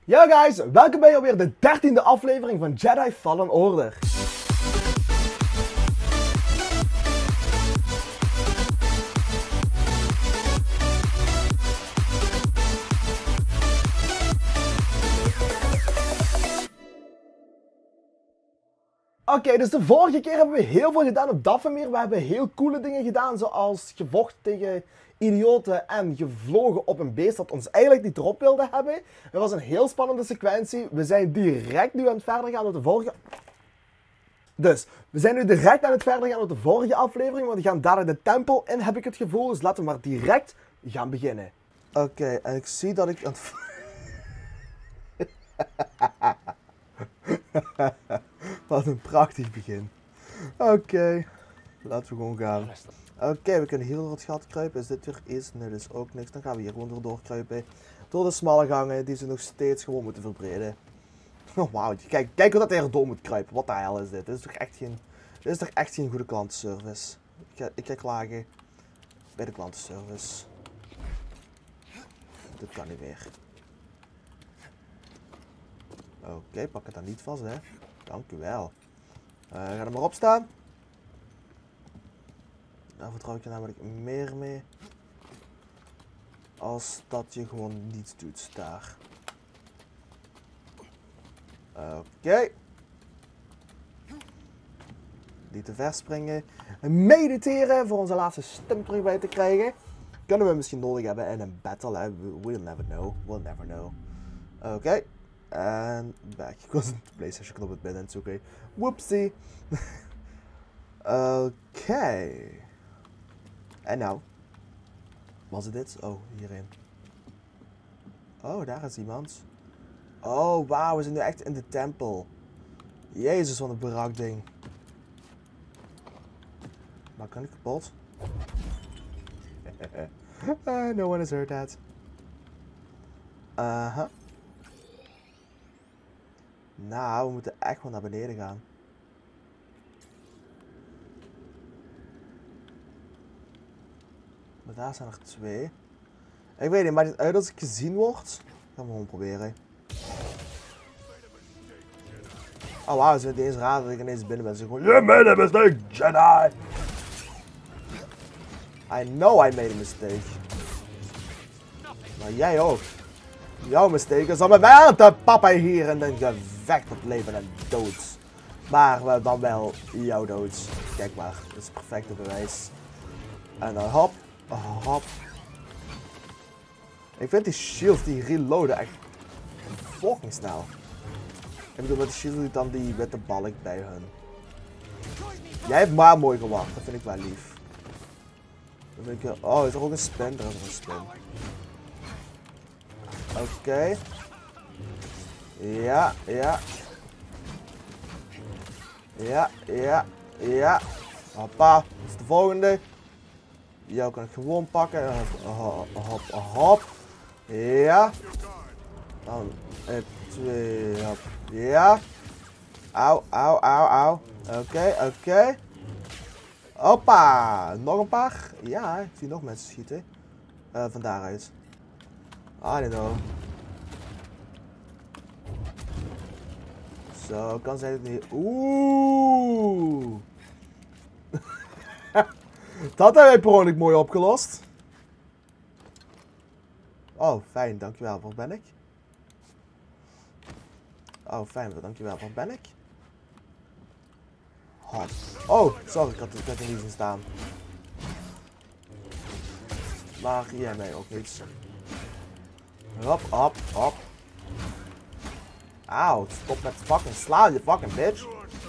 Yo guys, welkom bij alweer de 13e aflevering van Jedi Fallen Order. Oké, dus de vorige keer hebben we heel veel gedaan op Dathomir. We hebben heel coole dingen gedaan, zoals gevochten tegen idioten en gevlogen op een beest dat ons eigenlijk niet erop wilde hebben. Het was een heel spannende sequentie. We zijn direct nu aan het verder gaan met de vorige... Dus, we zijn nu direct aan het verder gaan met de vorige aflevering, want we gaan daar de tempel in, heb ik het gevoel. Dus laten we maar direct gaan beginnen. Oké, en ik zie dat ik aan het... Wat een prachtig begin. Oké, laten we gewoon gaan. Oké, we kunnen hier door het gat kruipen. Is dit weer iets? Nee, dat is ook niks. Dan gaan we hier gewoon doorheen kruipen. Door de smalle gangen die ze nog steeds gewoon moeten verbreden. Oh, wauw, kijk hoe dat hij er door moet kruipen. Wat de hel is dit? Dit is toch echt geen goede klantenservice. Ik ga klagen bij de klantenservice. Dit kan niet meer. Oké, pak het dan niet vast, hè. Dank u wel. Ga er maar op staan. Daar vertrouw ik je namelijk meer mee. Als dat je gewoon niets doet daar. Oké. Niet te ver springen. Mediteren voor onze laatste stem terug bij te krijgen. Kunnen we misschien nodig hebben in een battle, hè. We'll never know. We'll never know. Oké. En back. Ik was een PlayStation knop het binnen en zoeken. Whoopsie. Oké. En nou. Was het dit? Oh, hierin. Oh, daar is iemand. Oh, wauw. We zijn nu echt in de tempel. Jezus, wat een brakding. Maar kan ik kapot? No one has heard that. Nou, we moeten echt wel naar beneden gaan. Maar daar zijn er 2. Ik weet niet, maakt het uit als ik gezien word? Gaan we gewoon proberen. Oh wauw, ze zijn niet eens raar dat ik ineens binnen ben. Ze gewoon, you made a mistake, Jedi! I know I made a mistake. Maar jij ook. Jouw mistake is om me wel te pappen hier in een gevecht op leven en dood. Maar dan wel jouw dood. Kijk maar, dat is het perfecte bewijs. En dan hop, hop. Ik vind die shields die reloaden echt fucking snel. Ik bedoel, met de shield doet dan die witte balk bij hun. Jij hebt maar mooi gewacht, dat vind ik wel lief. Dan vind ik, oh, is er ook een spin? Er is er een spin. Oké. Ja, ja. Ja, ja, ja. Hoppa, dat is de volgende. Jou kan ik gewoon pakken. Hop, hop, hop. Ja. Dan 2, hop. Ja. Auw, auw, auw, auw. Oké, oké. Hoppa. Nog een paar. Ja, ik zie nog mensen schieten. Van daaruit. I don't know. Zo, kan zij het niet... Oeh. Dat hebben wij per ongeluk mooi opgelost. Oh, fijn, dankjewel. Waar ben ik? Oh, fijn, dankjewel. Waar ben ik? Hard. Oh, sorry, ik had het niet zien staan. Maar jij mij ook niets. Hop, hop, hop. Auw, stop met fucking slaan, je fucking bitch.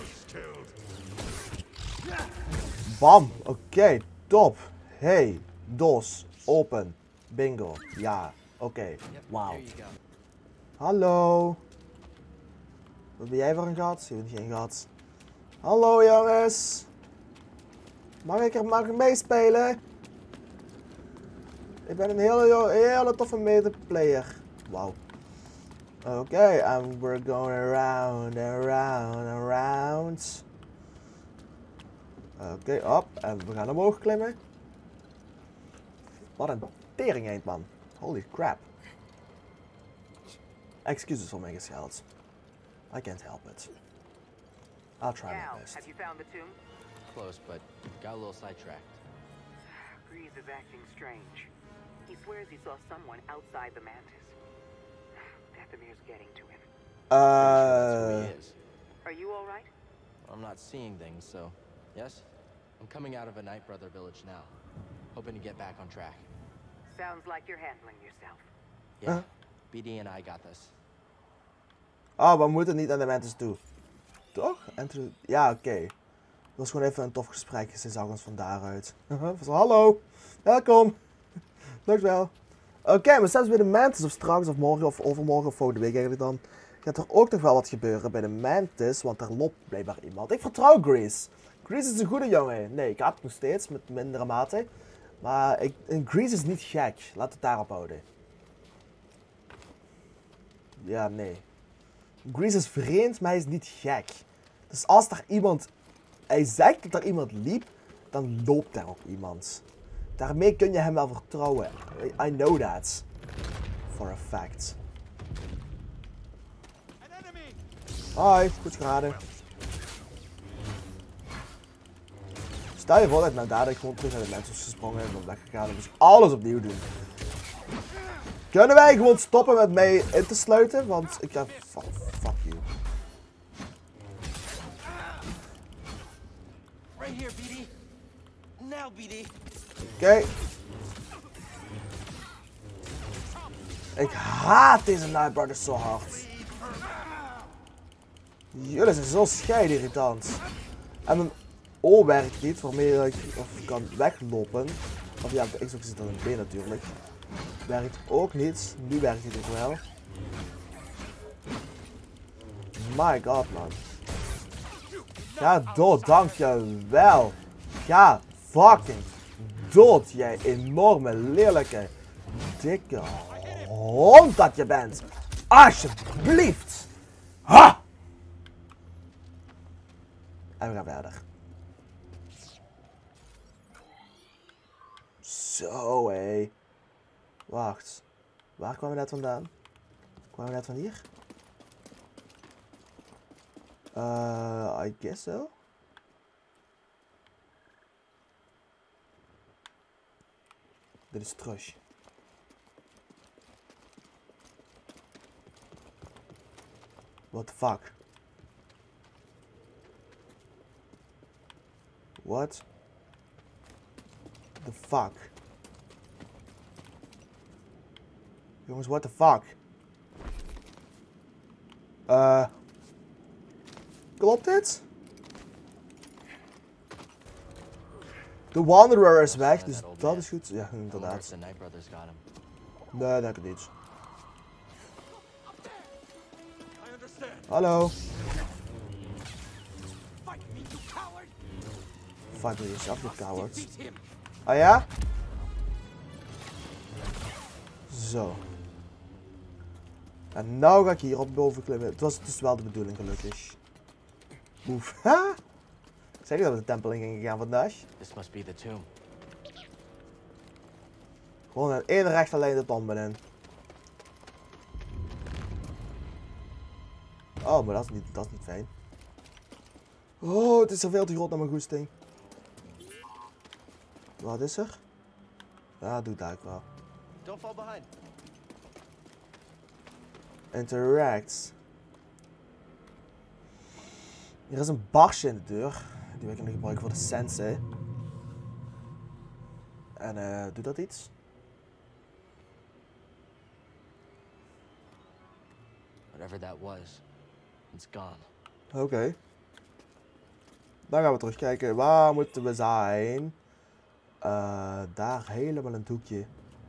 Bam, oké, top. Hey, DOS, open. Bingo, ja, oké, wauw. Hallo. Wat ben jij voor een gat? Je bent geen gat. Hallo jongens. Mag ik meespelen? Ik ben een hele toffe medeplayer. Wauw. Oké, and we're going around and around and around. Oké, op. En we gaan omhoog klimmen. Wat een tering eend, man. Holy crap. Excuses voor mijn gescheld. I can't help it. I'll try my Cal, best. have you found the tomb? Close, but got a little sidetracked. Grease is acting strange. He swears he saw someone outside the mantis. Dathomir's getting to him. That's who he is. Are you all right? I'm not seeing things, so yes. I'm coming out of a Night Brother village now, hoping to get back on track. Sounds like you're handling yourself. Yeah, BD and I got this. Oh, we moeten niet aan de Mantis toe. Toch? Ja, oké. Dat was gewoon even een tof gesprek. Ze zag ons van daaruit. Zo, hallo. Welkom. Dankjewel. Oké, maar zelfs bij de Mantis of straks of morgen of overmorgen of volgende week eigenlijk dan. Gaat er ook nog wel wat gebeuren bij de Mantis. Want er loopt blijkbaar iemand. Ik vertrouw Grease. Grease is een goede jongen. Nee, ik heb het nog steeds met mindere mate. Maar Grease is niet gek. Laten we het daarop houden. Ja, nee. Grease is vreemd, maar hij is niet gek. Dus als er iemand... Hij zegt dat er iemand liep, dan loopt er ook iemand. Daarmee kun je hem wel vertrouwen. I know that. For a fact. Hoi, goed geraden. Stel je voor dat ik nou dadelijk gewoon terug naar de mensen is gesprongen en ben weggegaan en dus alles opnieuw doen. Kunnen wij gewoon stoppen met mij in te sluiten? Want ik heb... Fuck you. Right here, BD. Now, BD. Oké. Ik haat deze Night Brothers zo hard. Jullie zijn zo scheidirritant. En mijn O werkt niet, waarmee ik kan weglopen. Of ja, op de Xbox zit dan een B natuurlijk. Werkt ook niet. Nu werkt het ook wel. My god, man. Ga dood, dankjewel. Ga fucking dood, jij enorme, lelijke, dikke hond dat je bent. Alsjeblieft. Ha! En we gaan verder. Zo, hé. Wacht. Waar kwamen we net vandaan? Kwamen we net van hier? I guess so. Dit is trash. What the fuck? What the fuck? Jongens, what the fuck? Klopt dit? De Wanderer is weg, dus dat is goed. Ja, inderdaad. Nee, denk ik niet. Hallo. Fight me yourself, you coward. Ah ja? Zo. En nou ga ik hier op boven klimmen. Het was dus wel de bedoeling, gelukkig. Oef. Ha? Zeg je dat we de tempel in gingen gaan vandaag? This must be the tomb. Gewoon in één rechte lijn de tombe in. Oh, maar dat is niet fijn. Oh, het is er veel te groot naar mijn goesting. Wat is er? Ja, doe dat wel. Don't fall behind. Interact. Hier is een barsje in de deur. Die wij kunnen gebruiken voor de sensei. En doet dat iets? Whatever that was, it's gone. Oké. Dan gaan we terugkijken. Waar moeten we zijn? Daar helemaal in het hoekje.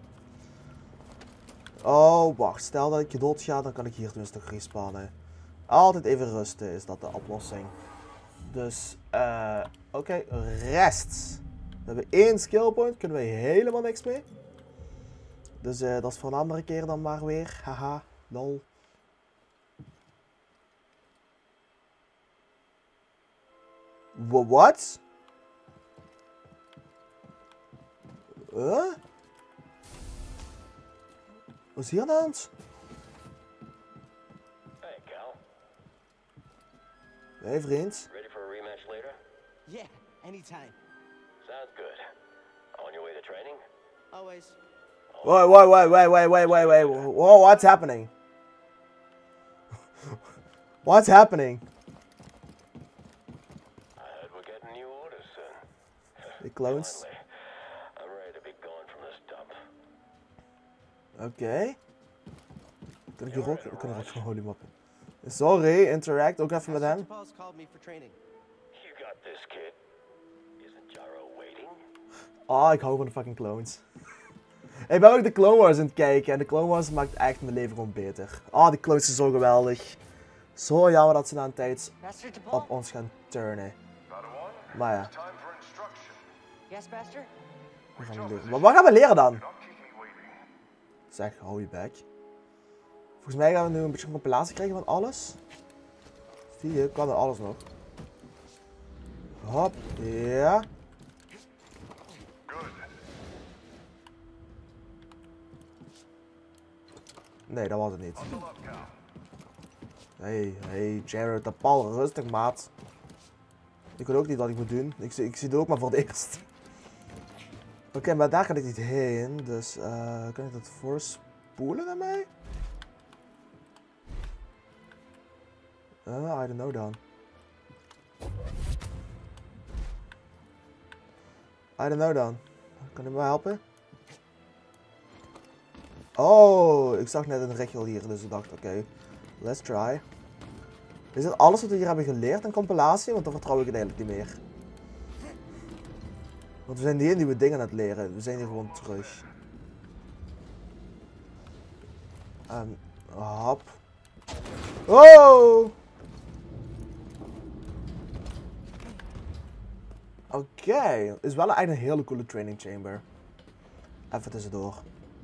Oh, wacht. Stel dat ik dood ga, dan kan ik hier tenminste nog respawnen. Altijd even rusten is dat de oplossing. Dus, oké. Rest. We hebben 1 skill point. Kunnen we helemaal niks mee. Dus dat is voor een andere keer dan maar weer. Haha. Lol. Wat? Wat is hier aan de hand? Hey vriend. Ready for a rematch later? Yeah, anytime. Sounds good. On your way to training? Always. Wait. Whoa, what's happening? What's happening? I heard we're getting new orders soon. The clones. Finally, I'm ready to be gone from this dump. Oké. Kan ik hier ook? Ik kan er ook gewoon holy moppen. Sorry, interact ook even met hem. Paul's called me for training. You got this, kid. Isn't Jaro waiting? Ah, ik hou van de fucking clones. Ik ben ook de Clone Wars aan het kijken en de Clone Wars maakt echt mijn leven gewoon beter. Ah, die clones zijn zo geweldig. Zo jammer dat ze na een tijd Master DePaul? op ons gaan turnen. Padawan, Maar ja, it's time for instruction. Yes, Master? we gaan leren. Maar wat gaan we leren dan? Do not keep me waiting. Zeg, hou je bek. Volgens mij gaan we nu een beetje een compilatie krijgen van alles. Zie je, kan er alles nog. Hop, ja. Good. Nee, dat was het niet. Hustle up, Cal. Hey, Jared, de pal, rustig maat. Ik weet ook niet wat ik moet doen. Ik zie het ook maar voor het eerst. Oké, maar daar kan ik niet heen. Dus kan ik dat voorspoelen naar mij? I don't know dan. Kan je me helpen? Oh, ik zag net een regel hier, dus ik dacht, oké, let's try. Is dit alles wat we hier hebben geleerd in compilatie? Want dan vertrouw ik het eigenlijk niet meer. Want we zijn hier nieuwe dingen aan het leren. We zijn hier gewoon terug. Hop. Oh! Oké, is wel eigenlijk een hele coole training chamber. Even tussendoor.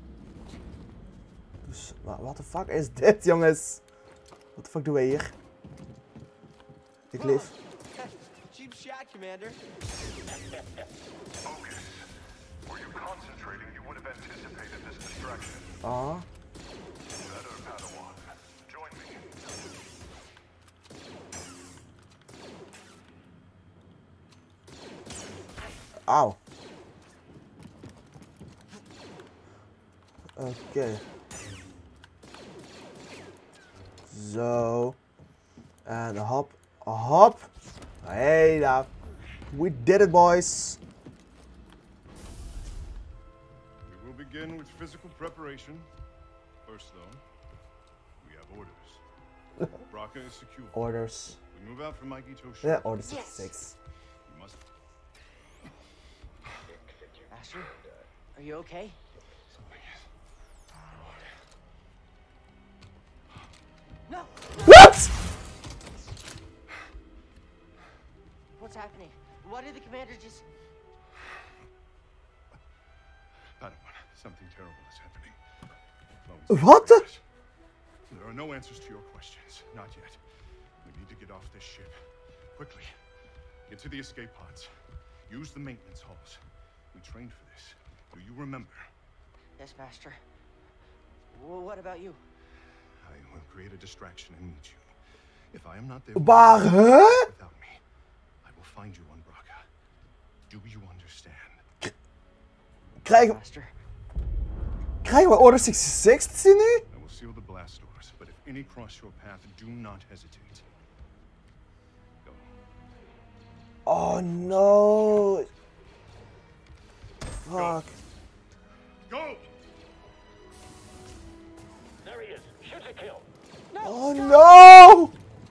Dus, wat de fuck is dit, jongens? Wat de fuck doen wij hier? Ik leef. Cheap shot, Commander. Focus. Were you concentrating, you would have anticipated this distraction. Ah. Better, Padawan. Join me. Auw. Oké. Zo. En hop. Hop. Hey daar. We did it, boys. We will begin with physical preparation. First, though, we have orders. Bracca is secure. Orders. We move out from Maikito Ja, ship. order 66. You must. Master, are you okay? No! What? What's happening? Why did the commander just... Padawan, something terrible is happening. Chloe's What the? There are no answers to your questions. Not yet. We need to get off this ship. Quickly. Get to the escape pods. Use the maintenance halls. We trained for this. Do you remember? Yes, Master. Well, what about you? I will create a distraction and meet you. If I am not there Waar, hè? without me, I will find you on Bracca. Do you understand? Krijgen we order 66 te zien nu? I will seal the blast doors, but if any cross your path, do not hesitate. Go. Oh no. Fuck. Go! There he is. Shoot to kill. Oh no!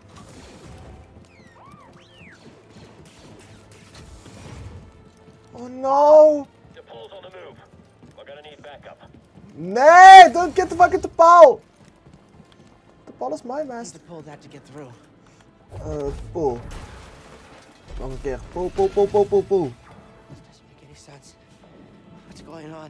Oh no! DePaul's on the move. We're gonna need backup. Nee, don't get the fuck into Paul! The ball is my Need master. to pull that to get through. Pull. Nog een keer. Pull. This doesn't make any sense. What's going on?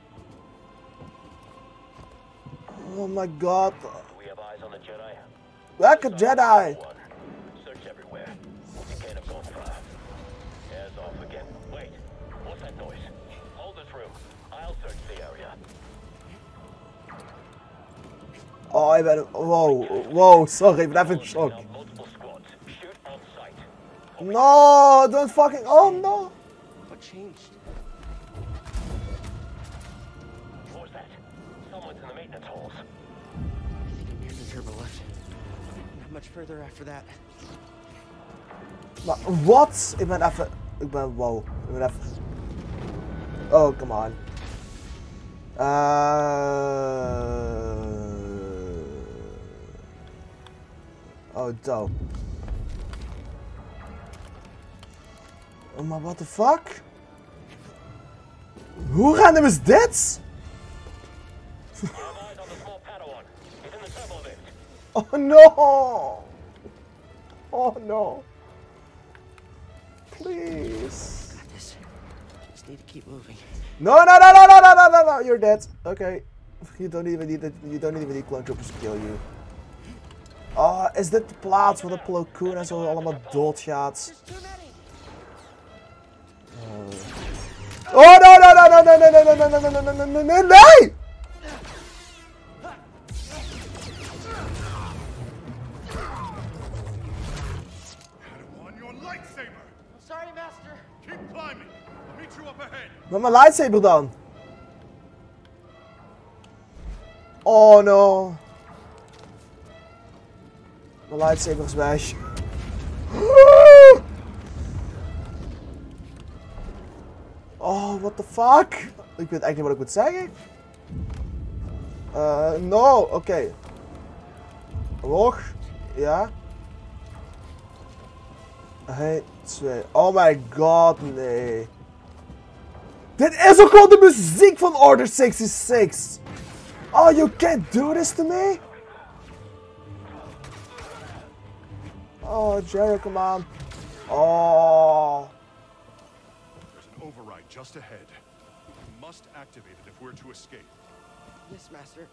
Oh my god. Do we have eyes on the Jedi? Welke Jedi? One. Search everywhere. You can't have gone far. Airs off again. Wait. What's that noise? Hold this room. I'll search the area. Oh, ik ben... Wow, sorry, ik ben even in shock. Now multiple squads. Shoot on No, don't fucking. Oh no. What changed? What was that? Someone's in the maintenance halls. I think I'm near the turbo lift. Not much further after that. Maar wat? Ik ben even. Wow. Ik ben even. Oh, come on. Oh, dope. Oh, maar what the fuck? Hoe random is dit? Have eyes on the small Padawan. He's in the turbo lift. Oh no! Oh no! Please. Got this. Just need to keep moving. No, no, no, no, no, no, no, no, no! You're dead. Okay. You don't even need clone troopers to kill you. Oh, is dit de plaats waar de Plo Koon en zo allemaal doodgaat? Oh no, no, no, no, no, no, no, no, no, no, no, no, no, no, nee! Padawan, your lightsaber! Sorry, Master. Keep climbing. I'll meet you up ahead. Met mijn lightsaber dan? Oh no. Mijn lightsaber is weg. Oh, what the fuck? Ik weet echt niet wat ik moet zeggen. No, oké. Omhoog. Ja. 1, 2. Oh my god, nee. Dit is ook gewoon de muziek van Order 66. Oh, you can't do this to me? Oh, Jerry, come on. Oh. There's an override just ahead. We must activate it if we're to escape. Yes, Master.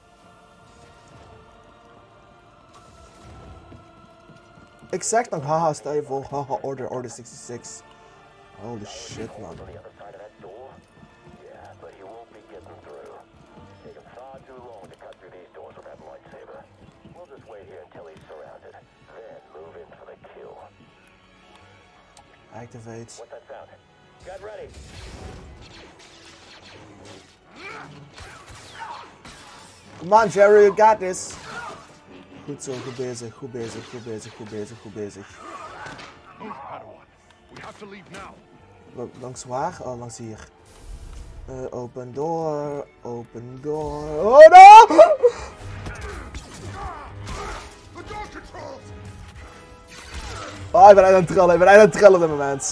Ik zeg nog, haha, stel je voor, haha, Order 66. Holy shit, man. On the other side of that door? Yeah, but he won't be getting through. Taking far too long to cut through these doors with that lightsaber. We'll just wait here until he's surrounded, then move in for the kill. Activate. What's that sound? Get ready. Come on, Jerry, you got this. Goed zo, goed bezig, goed bezig, goed bezig, goed bezig, goed bezig. Move, Padawan. We have to leave now. Langs waar? Oh, langs hier. Open door, open door. Oh no! The door controls! Oh, ik ben aan het trillen, ik ben aan het trillen op dit moment.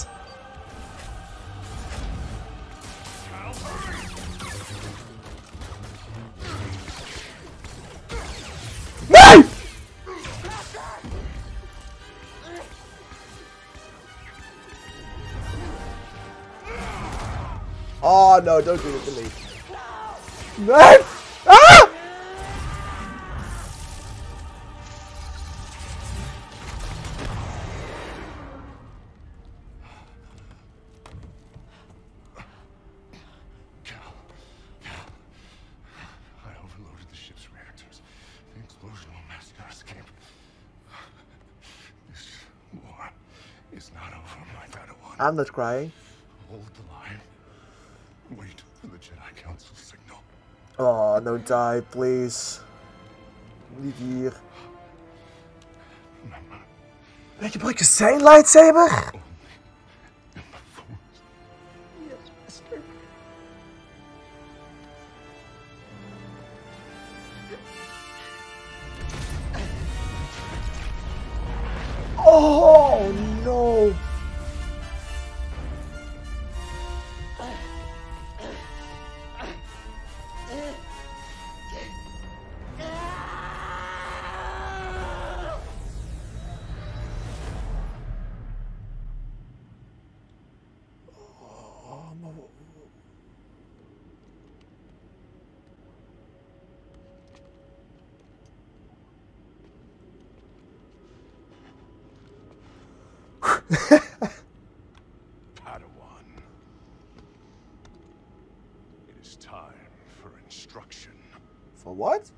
Nee! Oh no, don't do it to me. Nee! Ah! I overloaded the ship's reactors. The explosion will mask our escape. This war is not over, my Padawan. I'm not crying. Hold the line. Wait for the Jedi Council signal. Oh, no die, please. Niet hier. Remember, Weet je, gebruik je zijn lightsaber? in the Force. Oh no! Padawan. It is time for instruction. For what?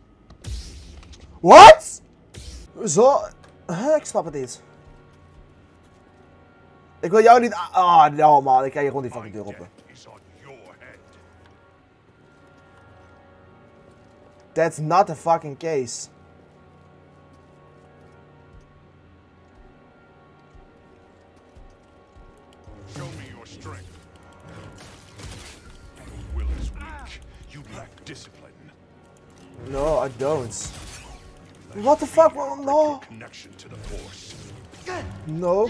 What? Zo? Ik snap het niet. Ik wil jou niet... Ah, no man, ik ga hier gewoon die fucking deur open. Is on your head. That's not the fucking case. Show me your strength. Will is weak. You lack discipline. No, I don't. What the fuck? No. Connection to the Force. No.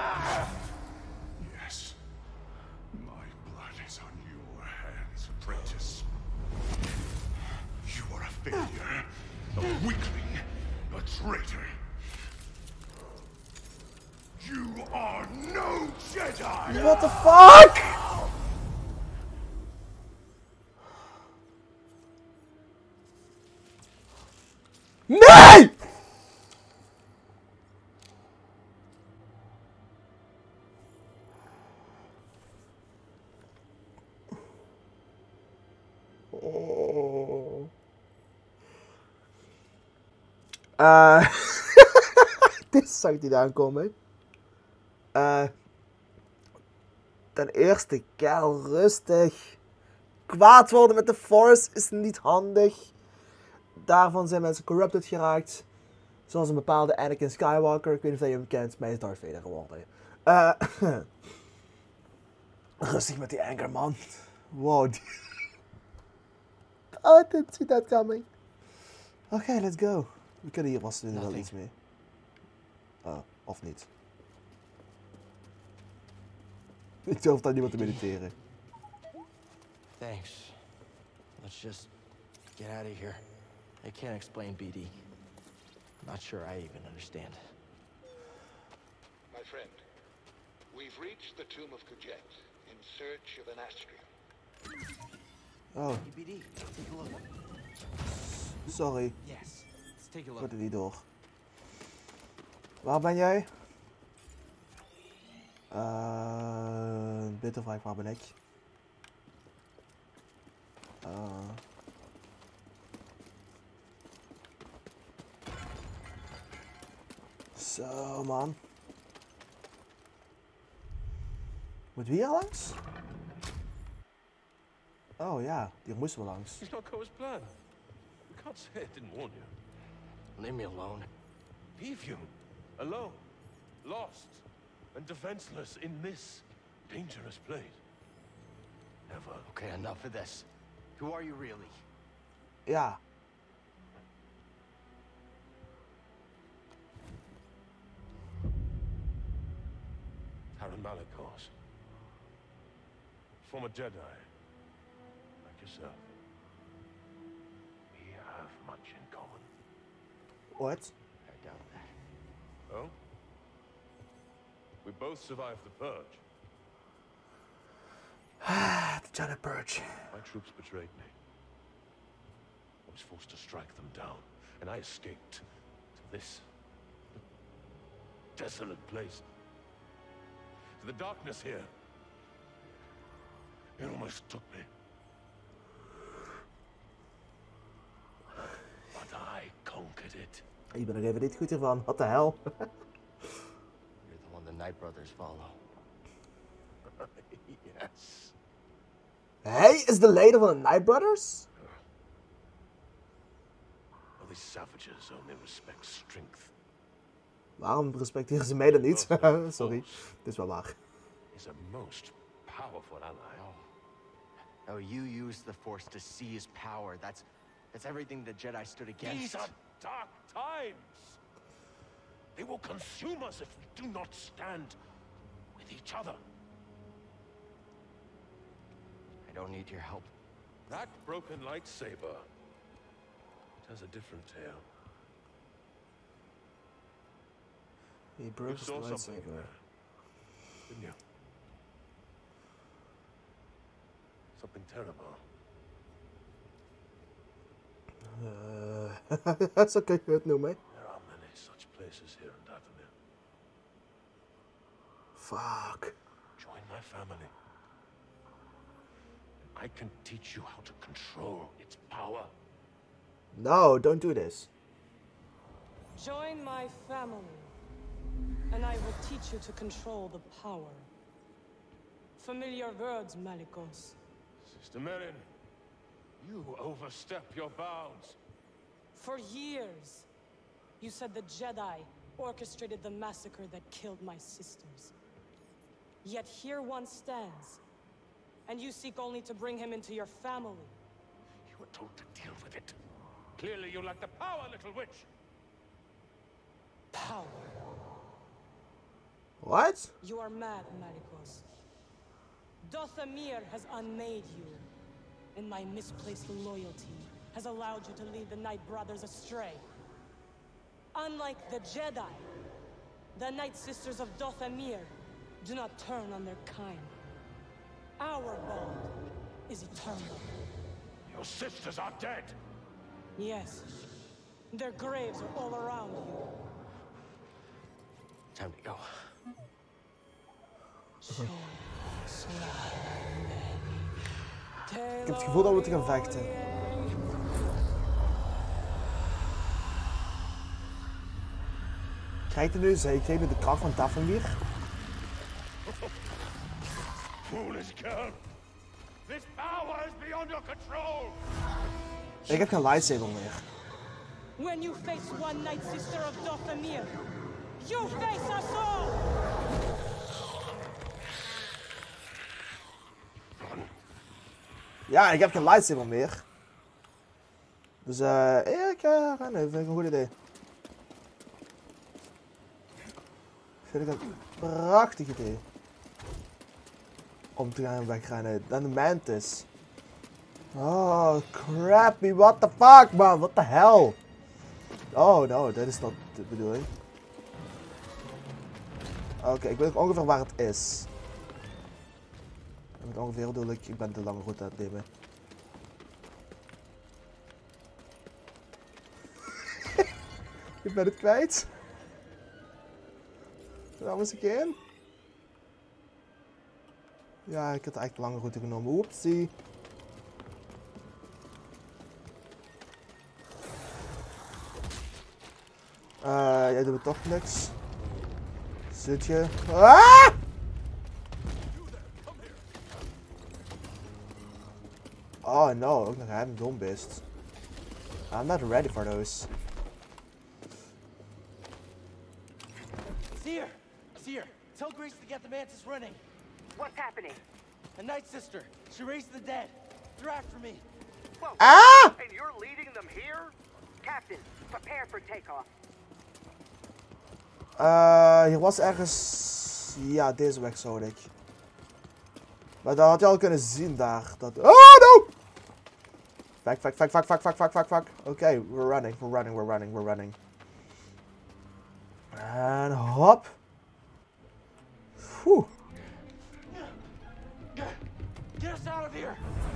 Yes. My blood is on your hands, apprentice. You are a failure, a weakling, a traitor. You are no Jedi! What the fuck? Nee! Oh. Dit zag ik niet aankomen. Ten eerste, Kel, rustig. Kwaad worden met de Force is niet handig. Daarvan zijn mensen corrupted geraakt. Zoals een bepaalde Anakin Skywalker. Ik weet niet of je hem kent, maar hij is Darth Vader geworden. Rustig met die anger, man. Wow. Oh, I didn't see that coming. Oké, let's go. We kunnen hier vast wel iets mee. Oh, of niet. Ik durf daar niemand te mediteren. Thanks. Let's just get out of here. I can't explain BD. I'm not sure I even understand. My friend, we've reached the tomb of Kujet in search of an astrium. Oh, Hey BD, take a look. sorry. Yes, let's take a Ik look. word er niet door. Waar ben jij? Beter vraag, waar ben ik? Zo, man. Moet wie hier langs? Oh ja, hier moesten we langs. It's not Koa's plan. We can't say I didn't warn you. Leave me alone. Leave you alone, lost and defenseless in this dangerous place. Never. Okay, enough of this. Who are you really? Ja. Taron Malicos. Former Jedi. Like yourself. We have much in common. What? I doubt that. Oh? We both survived the Purge. The Jedi Purge. My troops betrayed me. I was forced to strike them down, and I escaped to this desolate place. To the darkness here. It almost took me. But I conquered it. Ik ben er even niet goed hiervan. What the hell? You're the one the Knight Brothers follow. Yes. Hij is de leider van de Knight Brothers? All these savages only respect strength. Waarom respecteren ze mij dan niet? Sorry, dit is wel waar. He's a most powerful ally. Oh, you use the Force to seize power. That's everything the Jedi stood against. These are dark times. They will consume us if we do not stand with each other. I don't need your help. That broken lightsaber, it has a different tale. He broke You his saw something in lightsaber. there, didn't you? Something terrible. Zo kun je het noemen. There are many such places here in Dathomir. Fuck. Join my family. I can teach you how to control its power. No, don't do this. Join my family, And I will teach you to control the power. Familiar words, Malicos. Sister Merrin, you overstep your bounds. For years, you said the Jedi orchestrated the massacre that killed my sisters. Yet here one stands, and you seek only to bring him into your family. You were told to deal with it. Clearly you lack the power, little witch. Power. What? You are mad, Malicos. Dothamir has unmade you, and my misplaced loyalty has allowed you to lead the Night Brothers astray. Unlike the Jedi, the Night Sisters of Dothamir do not turn on their kind. Our bond is eternal. Your sisters are dead. Yes, their graves are all around you. Time to go. Ik heb het gevoel dat we moeten gaan vechten. Krijgt hij nu zeker de kracht van Dathomir? Foolish girl. This power is beyond your control. Ik heb geen lightsaber meer. When you face one Night Sister of Dothamir, you face us all! Ja, ik heb geen lightsaber meer. Dus ik ga rennen. Vind ik een goed idee. Vind ik een prachtig idee. Om te gaan wegrennen. Dan de Mantis. Oh, crappy. What the fuck, man. What the hell? Oh, no. Dat is not de bedoeling. Oké, ik weet ook ongeveer waar het is. Met ongeveer bedoel ik ben de lange route aan het nemen. Ik ben het kwijt. Waar was ik heen? Ja, ik had eigenlijk de lange route genomen. Oepsie. Jij doet toch niks. Zit je? Ah! Oh no, ook nog hem, dombeest. I'm not ready for those. Seer! Seer! Tell Grace to get the Mantis running. What's happening? A Night Sister. She raised the dead. They're after me. Whoa. Ah! And you're leading them here? Captain, prepare for takeoff. Hier was ergens... Ja, deze weg zou ik. Maar dat had je al kunnen zien daar. Dat... Oh no! Fuck. Oké, we're running. En hop. Whew. Get us out of here!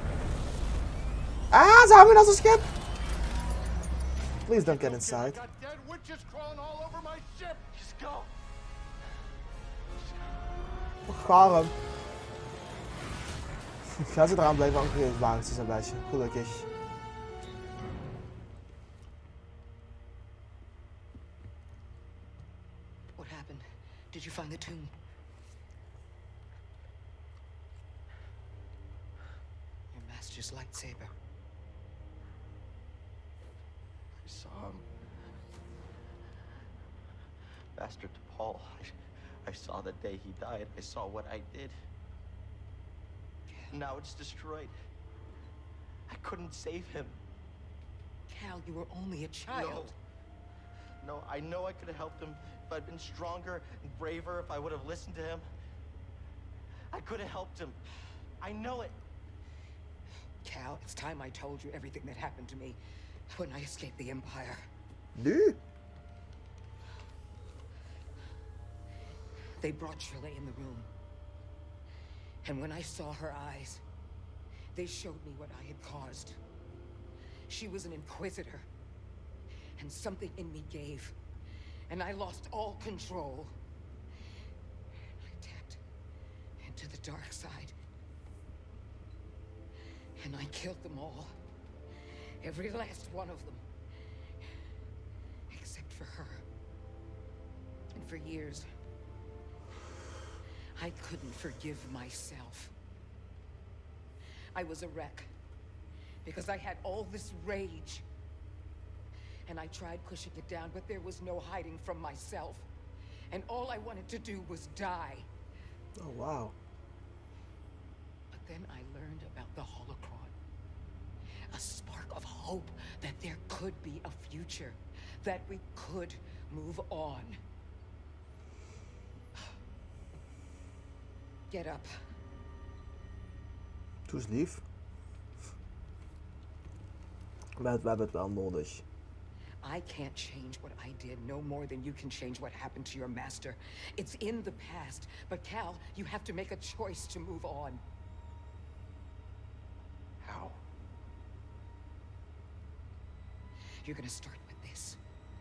Ah, ze hangen als een schip. Please don't get inside. Got dead witches crawling all over my ship. Just go! Garum. Gaan ze eraan blijven hangen? Waren ze een beetje. Gelukkig. What happened? Did you find the tomb? Your master's lightsaber. I saw him. Master T'Pol. I saw the day he died. I saw what I did. Now it's destroyed. I couldn't save him. Cal, you were only a child. No, I know I could have helped him if I'd been stronger and braver, if I would have listened to him. I could have helped him. I know it. Cal, it's time I told you everything that happened to me when I escaped the Empire. Nu? They brought Shirley in the room. And when I saw her eyes, they showed me what I had caused. She was an Inquisitor. And something in me gave. And I lost all control. I tapped into the dark side. And I killed them all. Every last one of them. Except for her. And for years, I couldn't forgive myself. I was a wreck because I had all this rage. And I tried pushing it down, but there was no hiding from myself. And all I wanted to do was die. Oh, wow. But then I learned about the Holocron. A spark of hope that there could be a future. That we could move on. Get up. Doe eens lief. We hebben het wel nodig. I can't change what I did no more than you can change what happened to your master. It's in the past. But Cal, you have to make a choice to move on. How? You're gonna start with this.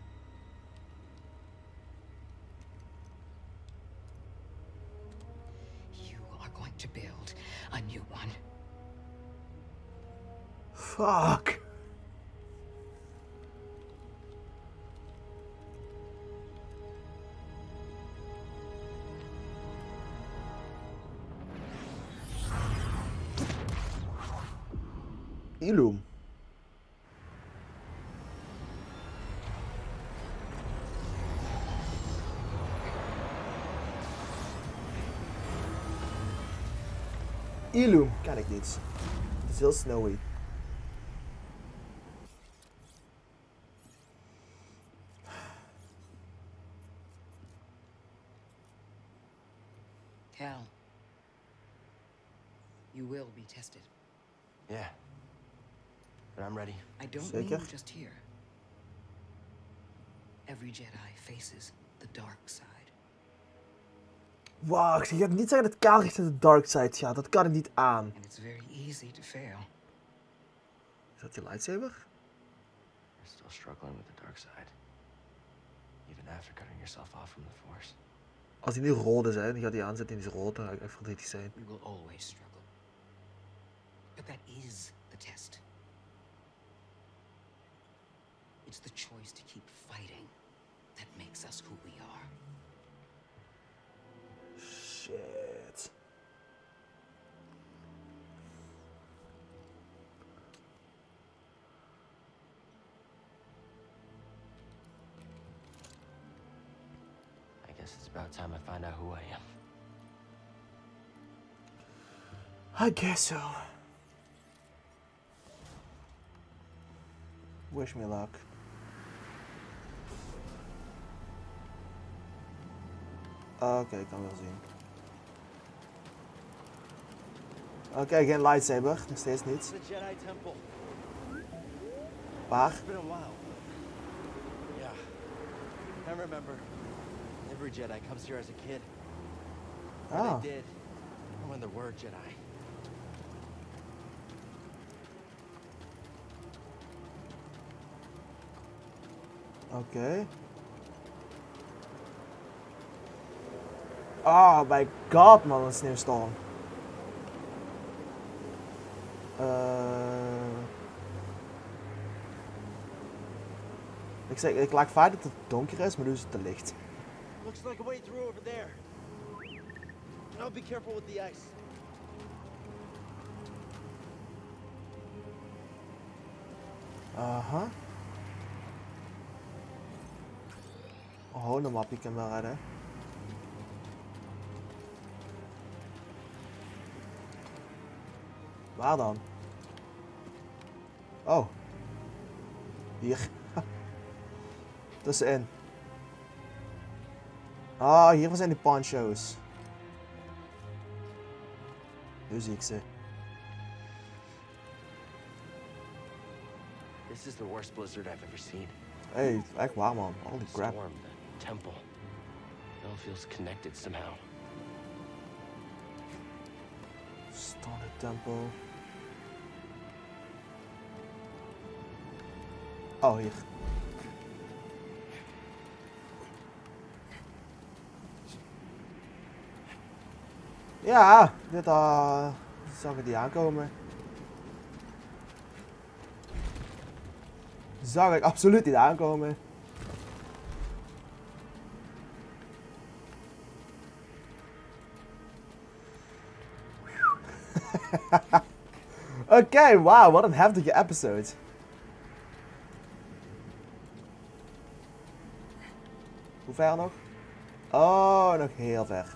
You are going to build a new one. Fuck. Illum. Illum ken ik niet. Het is heel snowy. Cal, you will be tested. Yeah. But I'm ready. I don't Zeker? mean just here. Every Jedi faces the dark side. Wacht, je gaat niet zeggen dat Cal richting de dark side gaat. Dat kan ik niet aan. And it's very easy to fail. Is dat je lightsaber? You're still struggling with the dark side. Even after cutting yourself off from the Force. Als hij nu rood is, hè, dan gaat hij aanzetten in die rood, dan ga ik echt verdrietig zijn. We will always struggle. But that is the test. It's the choice to keep fighting that makes us who we are. Shit. I guess it's about time I find out who I am. I guess so. Wish me luck. Oké, ik kan wel zien. Oké, geen lightsaber. Nog steeds niet. The Jedi Temple. Waar? It's been a while. Yeah. I remember. Every Jedi comes here as a kid. Or Ah. they did. When there were Jedi. Oké. Oh my god man, een sneeuwstorm. Ik lag vaak dat het donker is, maar nu is het te licht. Looks like a way through over there. I'll be careful with the ice. Aha. Oh, de map, ik kan wel redden. Waar dan? Oh. Hier. Tussenin. Ah, hier zijn die poncho's. Nu zie ik ze. This is the worst blizzard I've ever seen. Hey, echt waar man. Holy The crap. storm, the temple. It all feels connected somehow. Stone Temple. Oh, hier. Ja, dit zag ik niet aankomen. Zag ik absoluut niet aankomen. Oké, wauw, wat een heftige episode. Hoe ver nog? Oh, nog heel ver.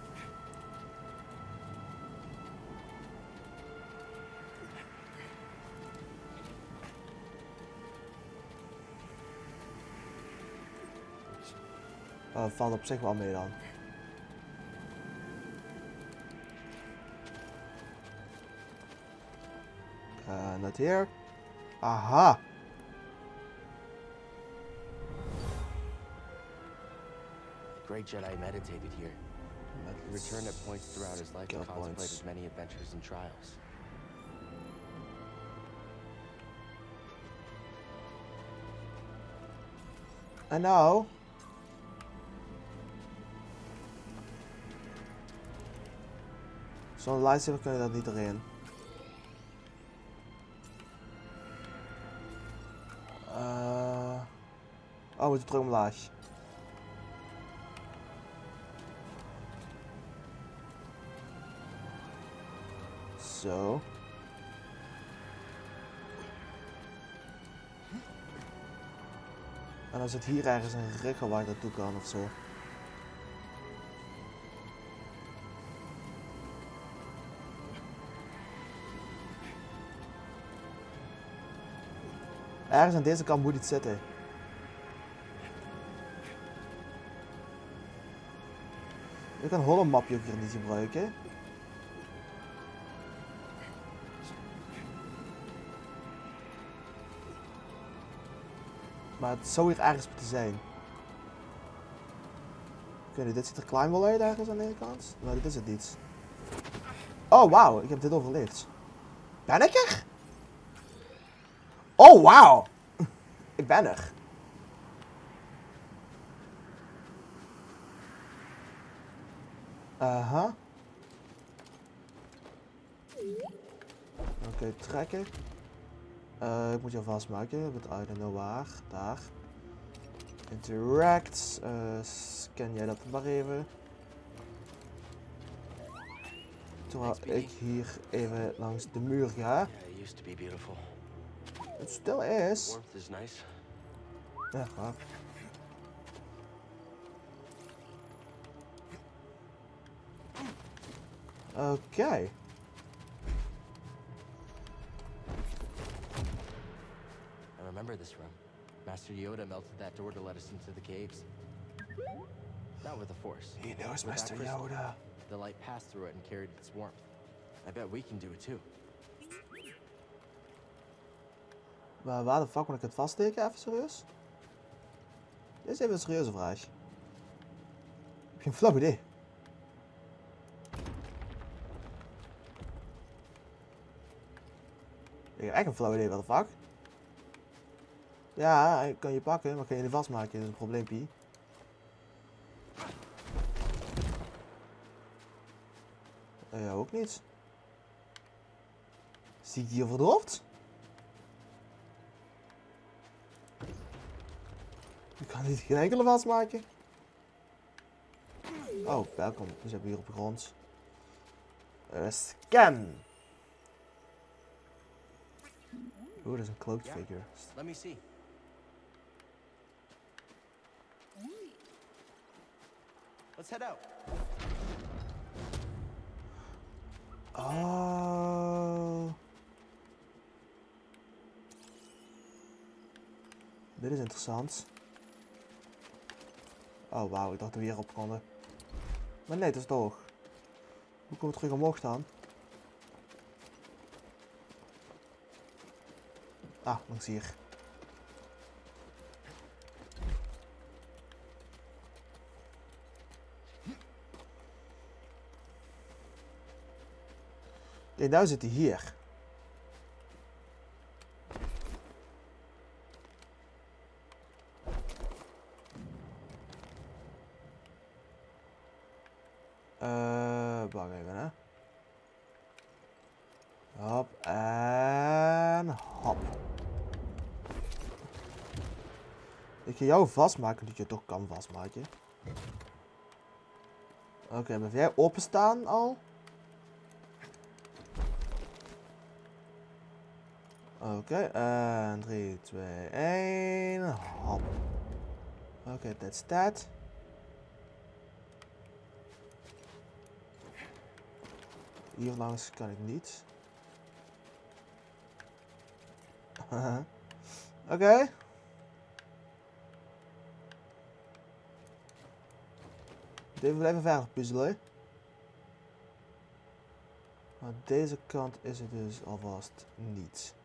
Oh, valt op zich wel mee dan. Not here. Aha. Great Jedi meditated here. He returned at points throughout his life and contemplated many adventures and trials. En nou? Zo'n lightsaber kun je dat niet erin. Oh, we moeten terug omlaag. Zo. En dan zit hier ergens een rigger waar ik naartoe kan of zo. Ergens aan deze kant moet iets zitten. Ik kan een mapje ook hier niet gebruiken. Maar het zou hier ergens moeten zijn. Oké, dit ziet er klein wel uit ergens aan de ene kant. Maar dit is het niet. Oh wauw, ik heb dit overleefd. Ben ik er? Oh wauw. Ik ben er. Aha. Oké, trekken. Ik moet je vastmaken, but I don't know waar. Daar. Interact. Scan jij dat maar even. Terwijl ik hier even langs de muur ga. Het stil is. Ja, waar. Oké. I remember this room. Master Yoda melted that door to let us into the caves. Not with the Force. He knows With Master that crystal, Yoda. The light passed through it and carried its warmth. I bet we can do it too. Maar waar de fuck moet ik het vaststeken? Even serieus? Dit is even een serieuze vraag. Ik heb geen flauw idee. Ik heb echt een flauw idee, wat de fuck? Ja, ik kan je pakken, maar kan je niet vastmaken, dat is een probleempie. Ja, ook niet. Zie ik die hier verdropt? Ik kan niet geen enkele vastmaken. Oh, welkom. We zijn hier op de grond. Scan. Oeh, dat is een cloaked figure. Let me see. Let's head out. Oh. Dit is interessant. Oh wauw, ik dacht dat we hierop konden. Maar nee, het is toch. Hoe komen we terug omhoog dan? Ah, langs hier. Kijk, nou zit hij hier. Wacht even, hè. Hop en hop. Ik ga jou vastmaken, dat je het toch kan vastmaken. Oké, blijf jij openstaan al? Oké, en 3, 2, 1. Hop. Oké, that's that. Hier langs kan ik niet. Oké. Even blijven verder puzzelen. Maar deze kant is het dus alvast niet.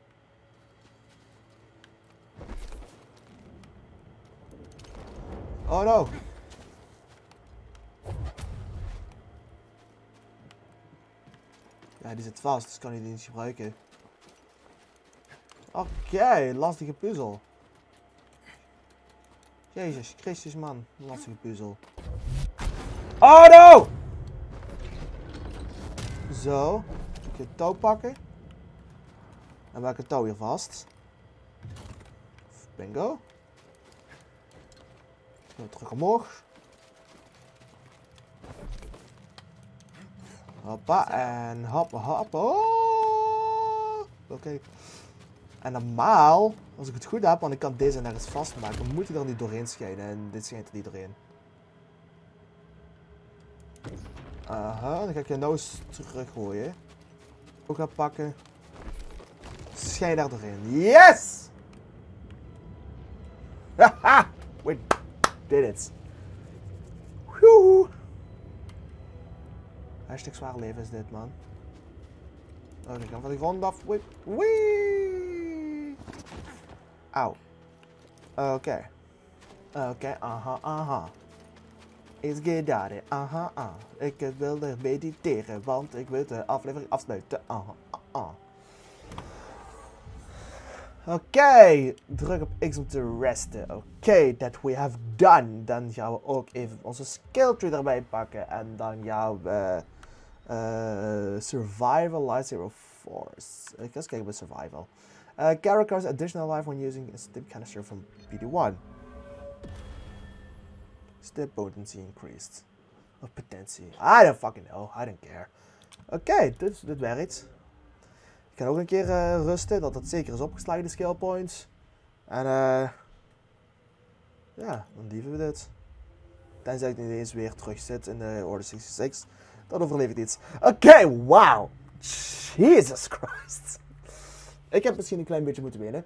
Oh no! Ja, die zit vast, dus kan hij die niet gebruiken. Oké, lastige puzzel. Jezus Christus, man. Lastige puzzel. Oh no! Zo. Ik ga het touw pakken. En maak het touw hier vast. Bingo. Terug omhoog. Hoppa, en hoppa, hoppa. Oh! Oké. En normaal, als ik het goed heb, want ik kan deze nergens vastmaken, moet ik er niet doorheen schijnen. En dit schijnt er niet doorheen. Aha, dan ga ik je nou eens teruggooien. Ook gaan pakken. Schijn daar doorheen. Yes! Haha! We did it. Woehoe! Hashtag zwaar leven is dit, man. Oh, ik kan van de grond af. Wee! Auw. Oké. Oké, aha, aha. Is gedaan, aha, aha. Ik wilde mediteren, want ik wil de aflevering afsluiten. Aha, aha. Oké, druk op X om te resten. Oké, that we have done. Dan gaan we ook even onze skill tree erbij pakken. En dan gaan we survival lightsaber force. Ik ga eens kijken bij survival. Characters additional life when using a stim canister from PD1. Step potency increased. Of potency. I don't fucking know. I don't care. Oké, dit werkt. Ik ga ook een keer rusten, dat het zeker is opgeslagen, de skill points. En ja, dan lieven we dit. Tenzij ik niet eens weer terug zit in de Order 66. Dan overleef ik iets. Oké, wow. Jesus Christ. Ik heb misschien een klein beetje moeten wenen.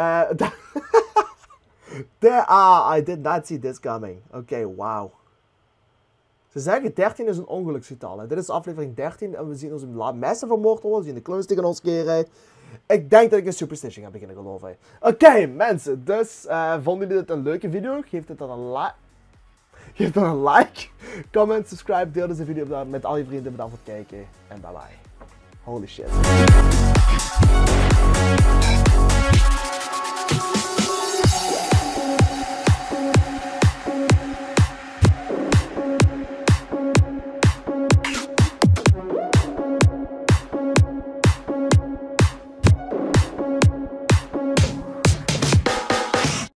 I did not see this coming. Oké, wow. Ze zeggen 13 is een ongeluksgetal. Hè. Dit is aflevering 13 en we zien onze meester vermoord worden. We zien de clones tegen ons keren. Ik denk dat ik een superstition ga beginnen geloven. Oké, mensen. Dus vonden jullie dit een leuke video? Geef het dan een like. Geef dan een like. Comment, subscribe, deel deze video met al je vrienden. Bedankt voor het kijken. En bye bye. Holy shit.